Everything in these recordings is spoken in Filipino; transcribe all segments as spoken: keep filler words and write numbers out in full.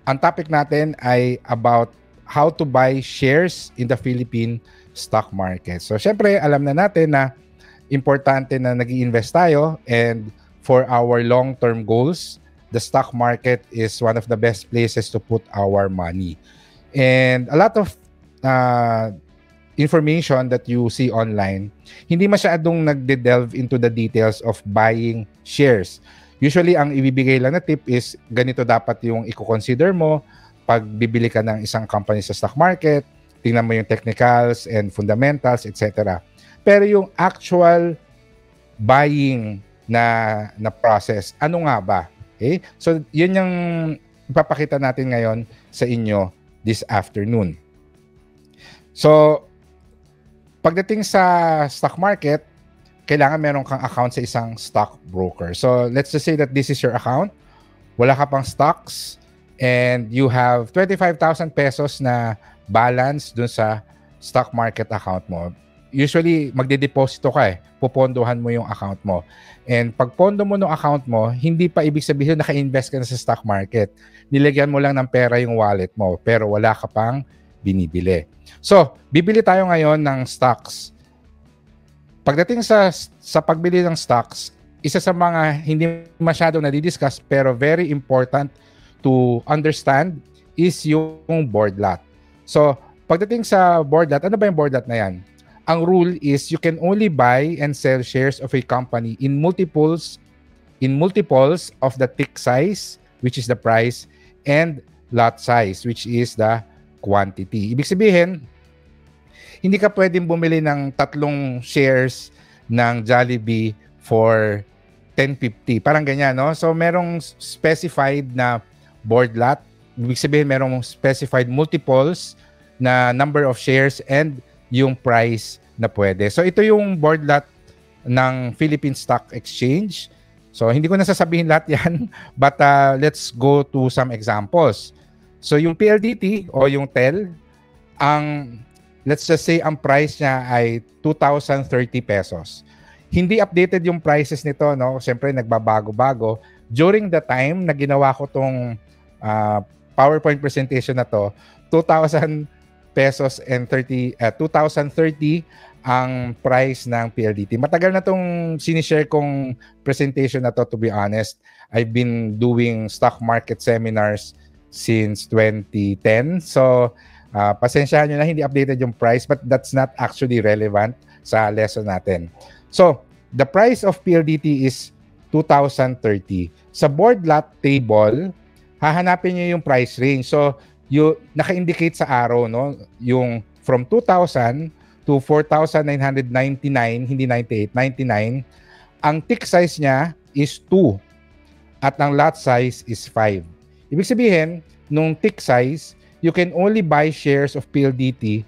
ang topic natin ay about how to buy shares in the Philippine stock market. So, syempre, alam na natin na importante na nag-i-invest tayo, and for our long-term goals, the stock market is one of the best places to put our money. And a lot of uh, information that you see online, hindi masyadong nagde-delve into the details of buying shares. Usually, ang ibibigay lang na tip is ganito dapat yung i-consider mo pag bibili ka ng isang company sa stock market, tingnan mo yung technicals and fundamentals, et cetera. Pero yung actual buying na na process, ano nga ba? Okay? So, yun yung ipapakita natin ngayon sa inyo this afternoon. So, pagdating sa stock market, kailangan meron kang account sa isang stock broker. So, let's just say that this is your account. Wala ka pang stocks and you have twenty-five thousand pesos na balance dun sa stock market account mo. Usually, magde-deposito ka eh. Pupondohan mo yung account mo. And pag pondo mo ng account mo, hindi pa ibig sabihin naka-invest ka na sa stock market. Nilagyan mo lang ng pera yung wallet mo, pero wala ka pang binibili. So, bibili tayo ngayon ng stocks. Pagdating sa, sa pagbili ng stocks, isa sa mga hindi masyado nadidiscuss pero very important to understand is yung board lot. So, pagdating sa board lot, ano ba yung board lot na yan? Ang rule is you can only buy and sell shares of a company in multiples in multiples of the tick size, which is the price, and lot size, which is the quantity. Ibig sabihin, hindi ka pwedeng bumili ng tatlong shares ng Jollibee for ten fifty. Parang ganyan, no? So, merong specified na board lot. Ibig sabihin, merong specified multiples na number of shares and yung price na pwede. So, ito yung board lot ng Philippine Stock Exchange. So, hindi ko nasasabihin lahat yan, but uh, let's go to some examples. So, yung P L D T o yung T E L, ang, let's just say, ang price niya ay two thousand thirty pesos. Hindi updated yung prices nito, no? Siyempre, nagbabago-bago. During the time na ginawa ko tong uh, PowerPoint presentation na to, two thousand pesos and thirty, uh, two thousand thirty ang price ng P L D T. Matagal na tong sinishare kong presentation na to, to be honest. I've been doing stock market seminars since twenty ten. So, uh, pasensyahan nyo na hindi updated yung price, but that's not actually relevant sa lesson natin. So, the price of P L D T is two thousand thirty. Sa board lot table, hahanapin nyo yung price range. So, yung naka-indicate sa arrow, no? Yung from two thousand to four thousand nine hundred ninety-nine, hindi ninety-eight, ninety-nine, ang tick size niya is two at ang lot size is five. Ibig sabihin, nung tick size, you can only buy shares of P L D T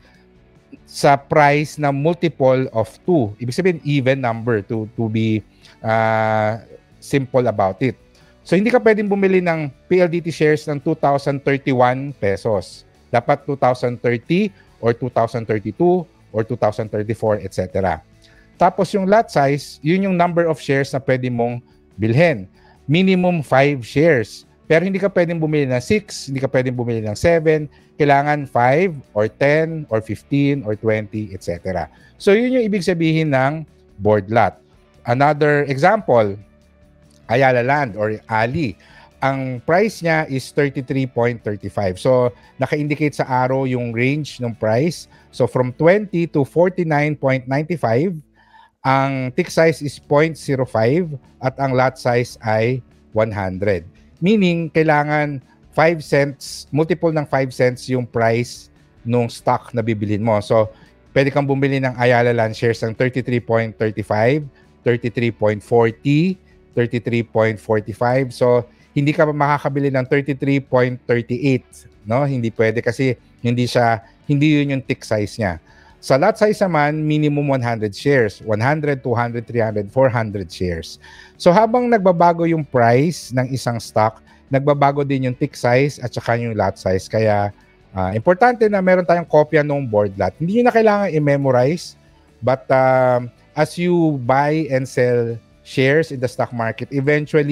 sa price na multiple of two. Ibig sabihin, even number to, to be uh, simple about it. So, hindi ka pwedeng bumili ng P L D T shares ng two thousand thirty-one pesos. Dapat two thousand thirty or two thousand thirty-two or two thousand thirty-four, et cetera. Tapos yung lot size, yun yung number of shares na pwede mong bilhin. Minimum five shares. Pero hindi ka pwedeng bumili ng six, hindi ka pwedeng bumili ng seven. Kailangan five or ten or fifteen or twenty, et cetera. So yun yung ibig sabihin ng board lot. Another example, Ayala Land or Ali. Ang price niya is thirty-three point three five. So, naka-indicate sa arrow yung range ng price. So, from twenty to forty-nine point nine five, ang tick size is zero point zero five at ang lot size ay one hundred. Meaning, kailangan five cents, multiple ng five cents yung price nung stock na bibilin mo. So, pwede kang bumili ng Ayala Land shares ng thirty-three point three five, thirty-three point four zero, thirty-three point four five. So, hindi ka makakabili ng thirty-three point three eight, no? Hindi pwede kasi hindi siya hindi yun yung tick size niya. Sa lot size naman, minimum one hundred shares, one hundred, two hundred, three hundred, four hundred shares. So habang nagbabago yung price ng isang stock, nagbabago din yung tick size at saka yung lot size. Kaya uh, importante na meron tayong kopya ng board lot. Hindi niyo na kailangan i-memorize, but uh, as you buy and sell shares in the stock market, eventually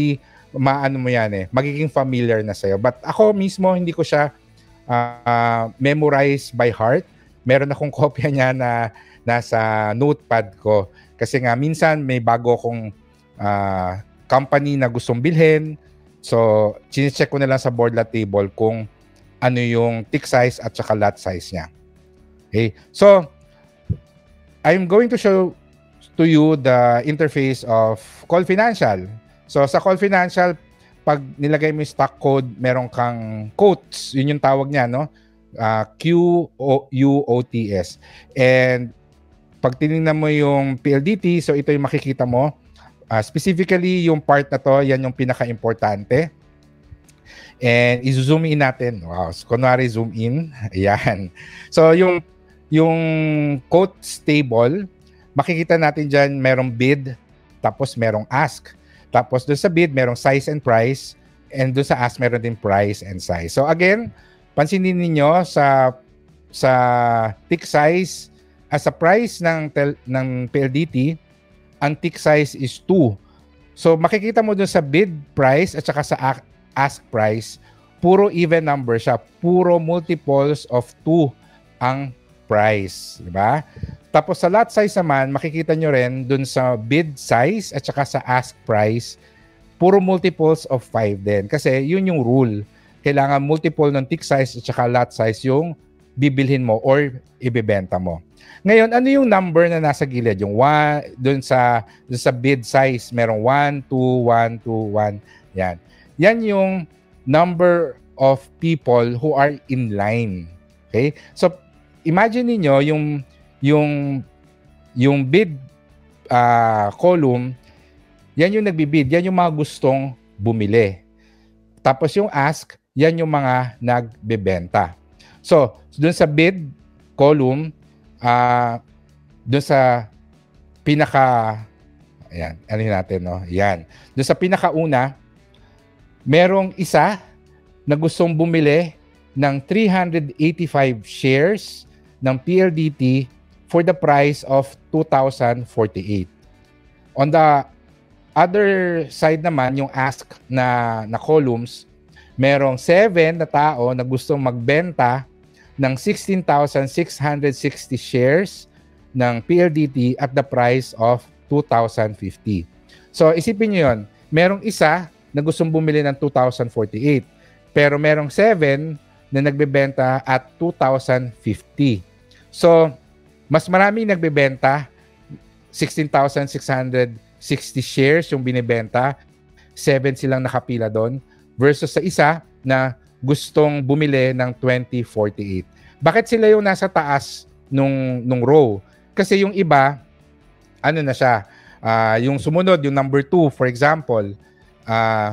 maano mo yan eh, magiging familiar na sa'yo. But ako mismo, hindi ko siya uh, memorize by heart. Meron akong kopya niya na nasa notepad ko. Kasi nga, minsan may bago akong uh, company na gustong bilhin. So, chinecheck ko na lang sa board lot table kung ano yung tick size at saka lot size niya. Okay? So, I'm going to show to you the interface of Call Financial. So, sa Call Financial, pag nilagay mo yung stock code, meron kang quotes. Yun yung tawag niya, no? Uh, Q U O T S. And pag tinignan mo yung P L D T, so ito yung makikita mo. Uh, specifically, yung part na to, yan yung pinaka-importante. And i-zoom in natin. Wow. So, kunwari, zoom in. Ayan. So, yung, yung quotes table, makikita natin dyan, merong bid, tapos merong ask. Tapos doon sa bid, merong size and price. And doon sa ask, meron din price and size. So, again, pansinin ninyo sa, sa tick size, as a price ng, tel, ng P L D T, ang tick size is two. So, makikita mo dun sa bid price at saka sa ask price, puro even number siya. Puro multiples of two ang price. Diba? Tapos sa lot size naman, makikita nyo rin dun sa bid size at saka sa ask price, puro multiples of five din. Kasi yun yung rule. Kailangan multiple ng tick size at saka lot size yung bibilhin mo or ibibenta mo. Ngayon, ano yung number na nasa gilid? Yung one, dun sa, dun sa bid size, merong one, two, one, two, one. Yan. Yan yung number of people who are in line. Okay? So, imagine niyo yung, yung, yung bid uh, column, yan yung nagbibid. Yan yung mga gustong bumili. Tapos yung ask, yan yung mga nagbebenta. So, dun sa bid column, Uh, doon sa pinaka ayan, ano natin, no? Yan. Doon sa pinakauna, merong isa na gustong bumili ng three hundred eighty-five shares ng P L D T for the price of two thousand forty-eight. On the other side naman, yung ask na, na columns, merong seven na tao na gustong magbenta ng sixteen thousand six hundred sixty shares ng P L D T at the price of two thousand fifty. So, isipin nyo yun. Merong isa na gustong bumili ng two thousand forty-eight. Pero merong seven na nagbebenta at two thousand fifty. So, mas marami nagbebenta. sixteen thousand six hundred sixty shares yung binibenta. seven silang nakapila doon. Versus sa isa na gustong bumili ng twenty forty-eight. Bakit sila yung nasa taas nung, nung row? Kasi yung iba, ano na siya, uh, yung sumunod, yung number two, for example, uh,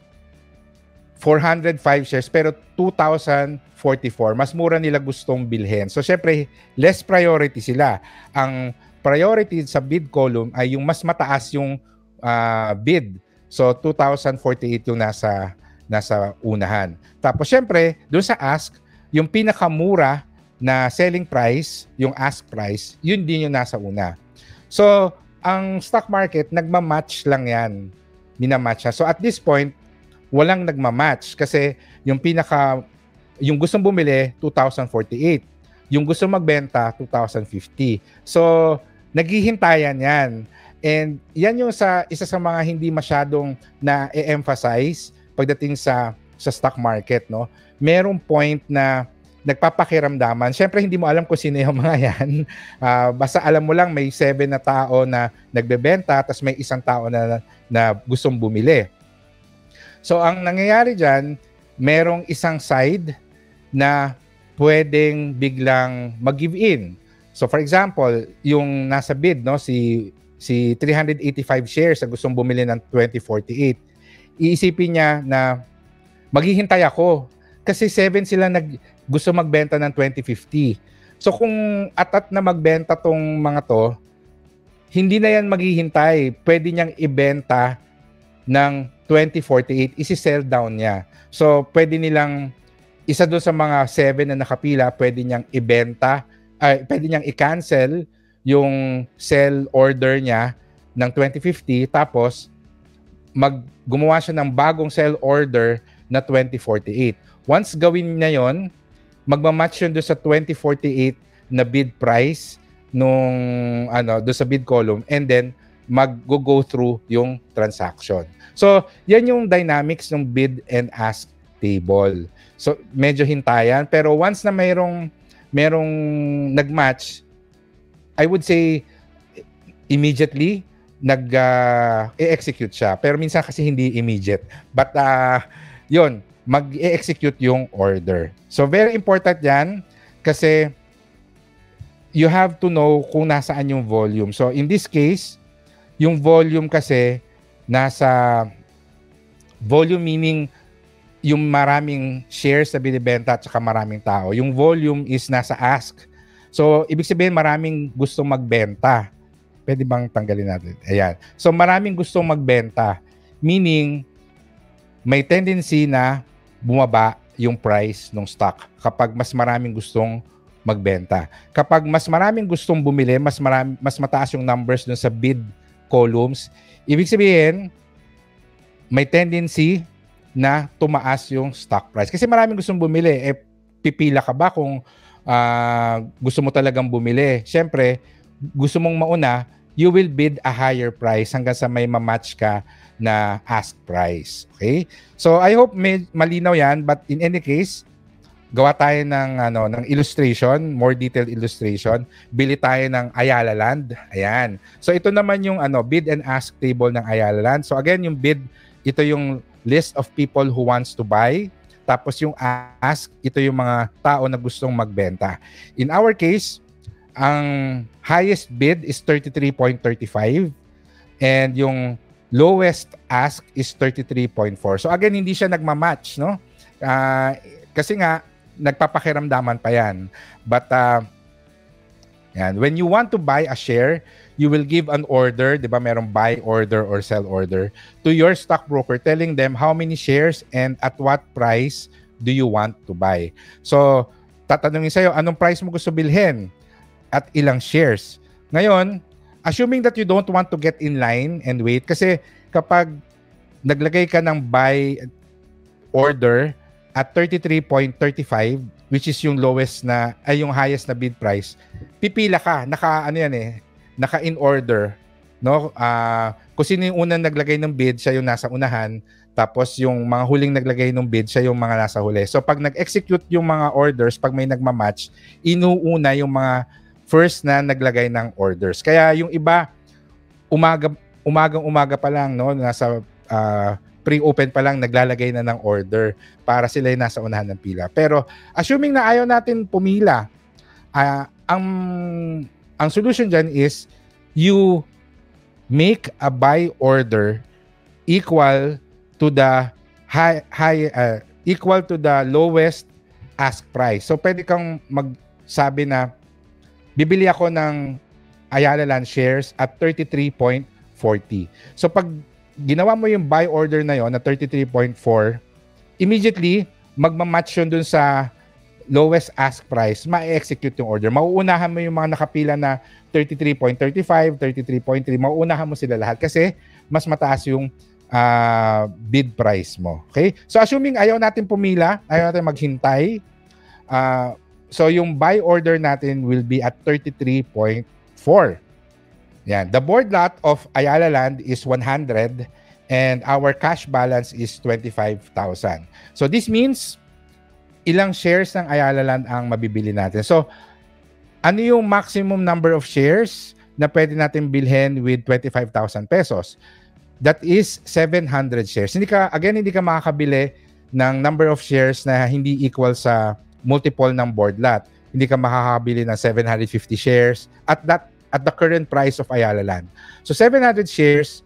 four hundred five shares, pero two thousand forty-four. Mas mura nila gustong bilhin. So, syempre, less priority sila. Ang priority sa bid column ay yung mas mataas yung uh, bid. So, two thousand forty-eight yung nasa nasa unahan. Tapos syempre, doon sa ask, yung pinakamura na selling price, yung ask price, yun din yung nasa una. So, ang stock market, nagmamatch lang yan. Minamatch siya. So, at this point, walang nagmamatch kasi yung pinaka, yung gustong bumili, two thousand forty-eight. Yung gustong magbenta, two thousand fifty. So, naghihintayan yan. And yan yung sa, isa sa mga hindi masyadong na-emphasize pagdating sa sa stock market, no? Merong point na nagpapakiramdaman. Siyempre, hindi mo alam kung sino yung mga yan. Uh, basta alam mo lang may seven na tao na nagbebenta tapos may isang tao na, na gustong bumili. So, ang nangyayari dyan, merong isang side na pwedeng biglang mag-give in. So, for example, yung nasa bid, no, si, si three hundred eighty-five shares na gustong bumili ng twenty forty-eight, iisipin niya na maghihintay ako kasi seven sila nag gusto magbenta ng twenty fifty. So kung atat na magbenta tong mga to, hindi na yan maghihintay. Pwede niyang ibenta ng twenty forty-eight, isi-sell down niya. So pwede nilang isa doon sa mga seven na nakapila, pwede niyang ibenta, ay pwede niyang i-cancel yung sell order niya ng twenty fifty, tapos mag gumawa siya ng bagong sell order na twenty forty-eight. Once gawin niya yon, magma-match yun doon sa twenty forty-eight na bid price nung ano doon sa bid column, and then mag-go through yung transaction. So, yan yung dynamics ng bid and ask table. So, medyo hintayan, pero once na mayroong merong nag-match, I would say immediately nag-e-execute uh, siya. Pero minsan kasi hindi immediate. But uh, yun, mag-e-execute yung order. So very important yan kasi you have to know kung nasaan yung volume. So in this case, yung volume kasi nasa volume, meaning yung maraming shares na binibenta at saka maraming tao. Yung volume is nasa ask. So ibig sabihin maraming gustong magbenta. Pwede bang tanggalin natin? Ayan. So maraming gustong magbenta. Meaning, may tendency na bumaba yung price ng stock kapag mas maraming gustong magbenta. Kapag mas maraming gustong bumili, mas marami, mas mataas yung numbers dun sa bid columns, ibig sabihin, may tendency na tumaas yung stock price. Kasi maraming gustong bumili. Eh, pipila ka ba kung uh, gusto mo talagang bumili? Siyempre, gusto mong mauna, you will bid a higher price hanggang sa may ma-match ka na ask price. Okay? So, I hope may malinaw yan, but in any case, gawa tayo ng, ano, ng illustration, more detailed illustration. Bili tayo ng Ayala Land. Ayan. So, ito naman yung ano, bid and ask table ng Ayala Land. So, again, yung bid, ito yung list of people who wants to buy. Tapos yung ask, ito yung mga tao na gustong magbenta. In our case, ang highest bid is thirty-three point three five and yung lowest ask is thirty-three point four. So again, hindi siya nagma-match, no? Uh, kasi nga, nagpapakiramdaman pa yan. But uh, yan, when you want to buy a share, you will give an order, di ba? Merong buy order or sell order to your stockbroker telling them how many shares and at what price do you want to buy. So, tatanungin sa'yo, anong price mo gusto bilhin? At ilang shares. Ngayon, assuming that you don't want to get in line and wait, kasi kapag naglagay ka ng buy order at thirty-three point three five, which is yung lowest na, ay yung highest na bid price, pipila ka, naka, ano yan eh, naka in order, no? Uh, kung sino yung unang naglagay ng bid, siya yung nasa unahan, tapos yung mga huling naglagay ng bid, siya yung mga nasa huli. So pag nag-execute yung mga orders, pag may nagmamatch, inuuna yung mga first na naglagay ng orders. Kaya yung iba, umaga, umagang-umaga pa lang, no, nasa uh, pre-open pa lang, naglalagay na ng order para sila yung nasa unahan ng pila. Pero assuming na ayaw natin pumila, uh, ang, ang solution dyan is you make a buy order equal to the high, high uh, equal to the lowest ask price. So pwede kang magsabi na bibili ako ng Ayala Land shares at thirty-three point four zero. So pag ginawa mo yung buy order na yon na thirty-three point four, immediately magma-match yun dun sa lowest ask price, ma-execute yung order. Mauunahan mo yung mga nakapila na thirty-three point three five, thirty-three point three, mauunahan mo sila lahat kasi mas mataas yung uh, bid price mo. Okay? So assuming ayaw natin pumila, ayaw natin maghintay, uh, so yung buy order natin will be at thirty-three point four. Yan. The board lot of Ayala Land is one hundred and our cash balance is twenty-five thousand. So this means ilang shares ng Ayala Land ang mabibili natin. So ano yung maximum number of shares na pwede natin bilhin with twenty-five thousand pesos? That is seven hundred shares. Hindi ka, again, hindi ka makakabili ng number of shares na hindi equal sa multiple ng board lot. Hindi ka makakabili ng seven hundred fifty shares at that at the current price of Ayala Land. So seven hundred shares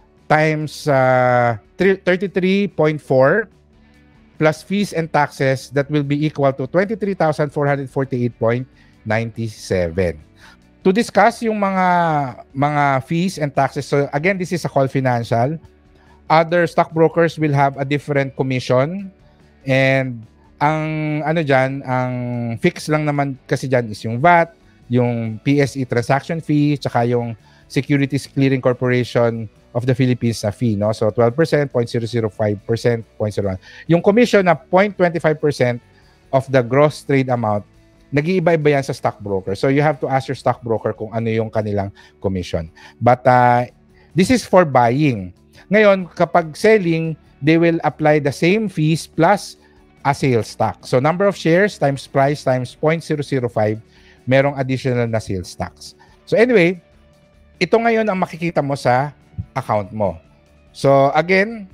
times uh, thirty-three point four plus fees and taxes, that will be equal to twenty-three thousand four hundred forty-eight point nine seven. To discuss yung mga mga fees and taxes, so again, this is a call financial. Other stockbrokers will have a different commission, and ang ano dyan, ang fix lang naman kasi dyan is yung V A T, yung P S E transaction fee, tsaka yung Securities Clearing Corporation of the Philippines na fee, no? So twelve percent, zero point zero zero five percent, zero point zero one. Yung commission na zero point two five percent of the gross trade amount, nag-iiba-iba yan sa stockbroker. So you have to ask your stockbroker kung ano yung kanilang commission. But uh, this is for buying. Ngayon, kapag selling, they will apply the same fees plus a sales tax. So number of shares times price times zero point zero zero five, merong additional na sales tax. So anyway, ito ngayon ang makikita mo sa account mo. So again,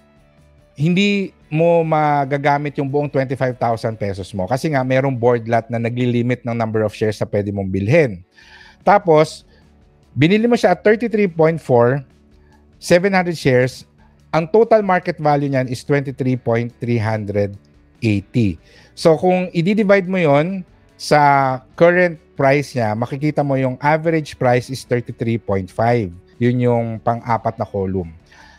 hindi mo magagamit yung buong twenty-five thousand pesos mo kasi nga merong board lot na nagli-limit ng number of shares na pwede mong bilhin. Tapos, binili mo siya at thirty-three point four, seven hundred shares. Ang total market value niyan is twenty-three point three eight zero. So, kung i-divide mo yon sa current price niya, makikita mo yung average price is thirty-three point five. Yun yung pang-apat na column.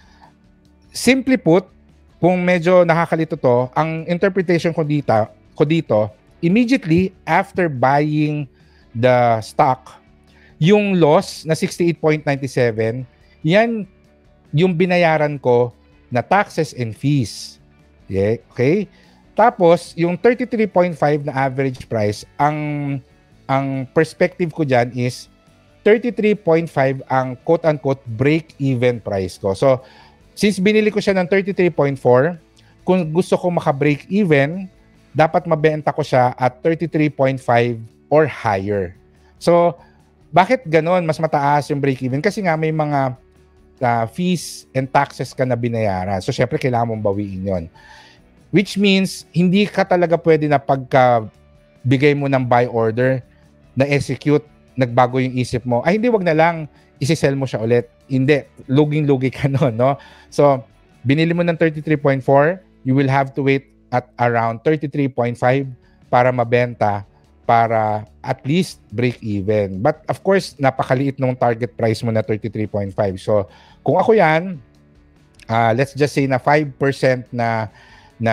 Simply put, kung medyo nakakalito to, ang interpretation ko dito, ko dito, immediately after buying the stock, yung loss na sixty-eight point nine seven, yan yung binayaran ko na taxes and fees. Yeah, okay? Tapos, yung thirty-three point five na average price, ang ang perspective ko dyan is thirty-three point five ang quote-unquote break-even price ko. So, since binili ko siya ng thirty-three point four, kung gusto ko maka-break even, dapat mabenta ko siya at thirty-three point five or higher. So, bakit ganon? Mas mataas yung break even? Kasi nga may mga uh, fees and taxes ka na binayaran. So, syempre, kailangan mong bawiin yon. Which means, hindi ka talaga pwede na pagka bigay mo ng buy order, na-execute, nagbago yung isip mo, ay hindi, wag na lang, isi-sell mo siya ulit. Hindi, luging-lugi ka nun, no? So, binili mo ng thirty-three point four, you will have to wait at around thirty-three point five para mabenta, para at least break even. But of course, napakaliit nung target price mo na thirty-three point five. So, kung ako yan, uh, let's just say na five percent na na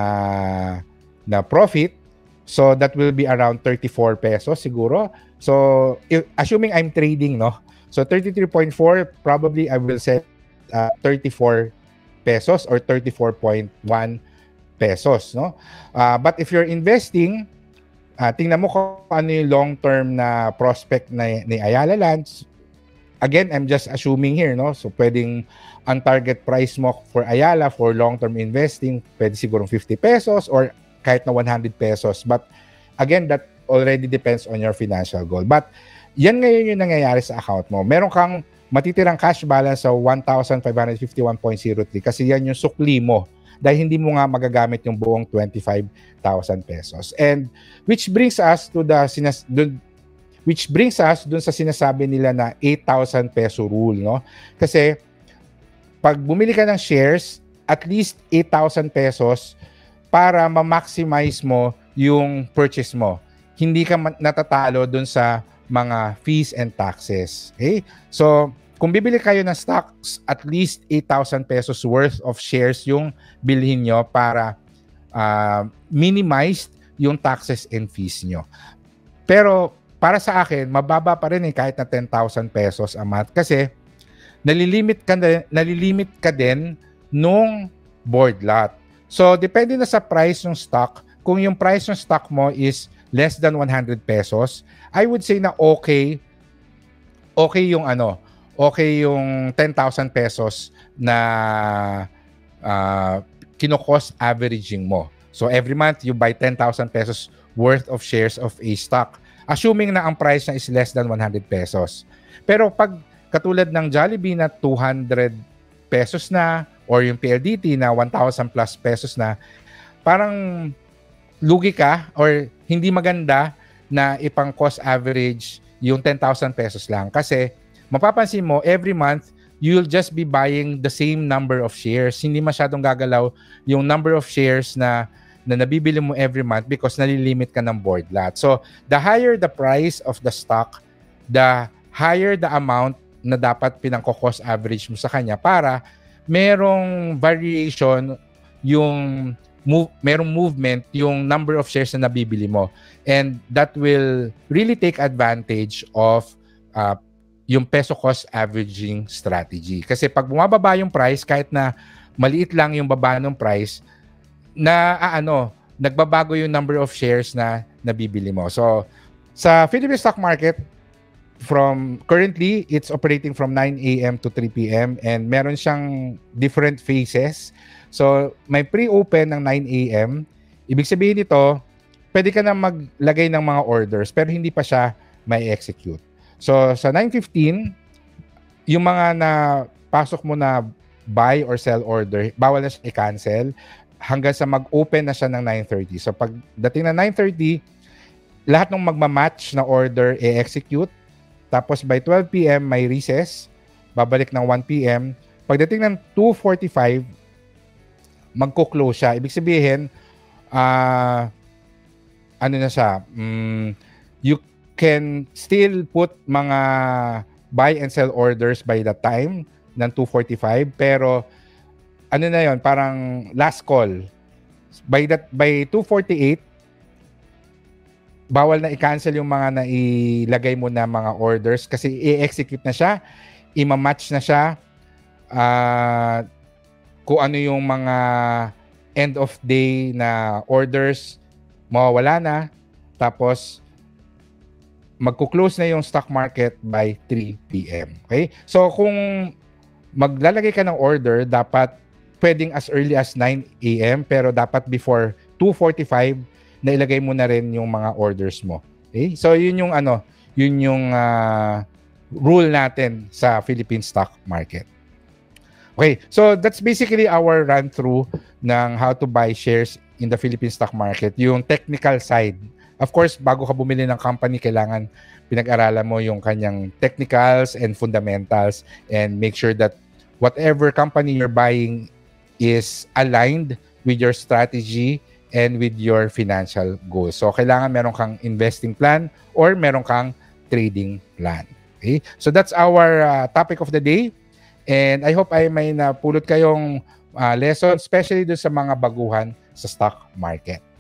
na profit, so that will be around thirty-four pesos siguro. So, if, assuming I'm trading, no? So, thirty-three point four, probably I will set uh, thirty-four pesos or thirty-four point one pesos, no? Uh, but if you're investing, uh, tingnan mo kung ano yung long-term na prospect na, ni Ayala Lands. Again, I'm just assuming here, no? So, pwedeng ang target price mo for Ayala for long-term investing, pwede sigurong fifty pesos or kahit na one hundred pesos. But again, that already depends on your financial goal. But yan ngayon yung nangyayari sa account mo. Meron kang matitirang cash balance sa one thousand five hundred fifty-one point zero three kasi yan yung sukli mo dahil hindi mo nga magagamit yung buong twenty-five thousand pesos. And which brings us to the sinas dun, which brings us dun sa sinasabi nila na eight thousand peso rule, no? Kasi pag bumili ka ng shares, at least eight thousand pesos para ma-maximize mo yung purchase mo. Hindi ka natatalo dun sa mga fees and taxes. Okay? So, kung bibili kayo ng stocks, at least eight thousand pesos worth of shares yung bilhin nyo para uh, minimize yung taxes and fees nyo. Pero, para sa akin, mababa pa rin eh, kahit na ten thousand pesos a month kasi nalilimit ka, nalilimit ka din nung board lot. So, depende na sa price ng stock. Kung yung price ng stock mo is less than one hundred pesos, I would say na okay, okay yung ano, okay yung ten thousand pesos na uh, kino-cost averaging mo. So, every month, you buy ten thousand pesos worth of shares of a stock, assuming na ang price na is less than one hundred pesos. Pero pag katulad ng Jollibee na two hundred pesos na, or yung P L D T na one thousand plus pesos na, parang lugi ka or hindi maganda na ipang cost average yung ten thousand pesos lang. Kasi mapapansin mo, every month, you'll just be buying the same number of shares. Hindi masyadong gagalaw yung number of shares na, na nabibili mo every month because nalilimit ka ng board lot. So, the higher the price of the stock, the higher the amount na dapat pinangko-cost average mo sa kanya para merong variation yung move, merong movement yung number of shares na nabibili mo, and that will really take advantage of uh, yung peso cost averaging strategy. Kasi pag bumababa yung price, kahit na maliit lang yung baba ng price, na ah, ano, nagbabago yung number of shares na nabibili mo. So, sa Philippine stock market, from currently, it's operating from nine A M to three P M and meron siyang different phases. So, may pre-open ng nine A M. Ibig sabihin nito, pwede ka na maglagay ng mga orders pero hindi pa siya may execute. So, sa nine fifteen, yung mga na pasok mo na buy or sell order, bawal na siya i-cancel hanggang sa mag-open na siya ng nine thirty. So, pag dating na nine thirty, lahat ng magmamatch na order i-execute. Tapos by twelve P M may recess, babalik ng one P M. Pagdating ng two forty-five, magko-close siya. Ibig sabihin, uh, ano na siya, um, you can still put mga buy and sell orders by that time ng two forty-five, pero ano na yon, parang last call. By that by two forty-eight, bawal na i-cancel yung mga nailagay mo na mga orders kasi i-execute na siya, i-match na siya, uh, kung ano yung mga end of day na orders, mawawala na, tapos magko-close na yung stock market by three P M Okay? So kung maglalagay ka ng order, dapat pwedeng as early as nine A M pero dapat before two forty-five na ilagay mo na rin yung mga orders mo. Okay? So yun yung ano, yun yung uh, rule natin sa Philippine stock market. Okay, so that's basically our run through ng how to buy shares in the Philippine stock market, yung technical side. Of course, bago ka bumili ng company, kailangan pinag-aralan mo yung kanyang technicals and fundamentals and make sure that whatever company you're buying is aligned with your strategy and with your financial goals. So, kailangan meron kang investing plan or meron kang trading plan. Okay? So, that's our uh, topic of the day. And I hope ay may napulot kayong uh, lesson, especially doon sa mga baguhan sa stock market.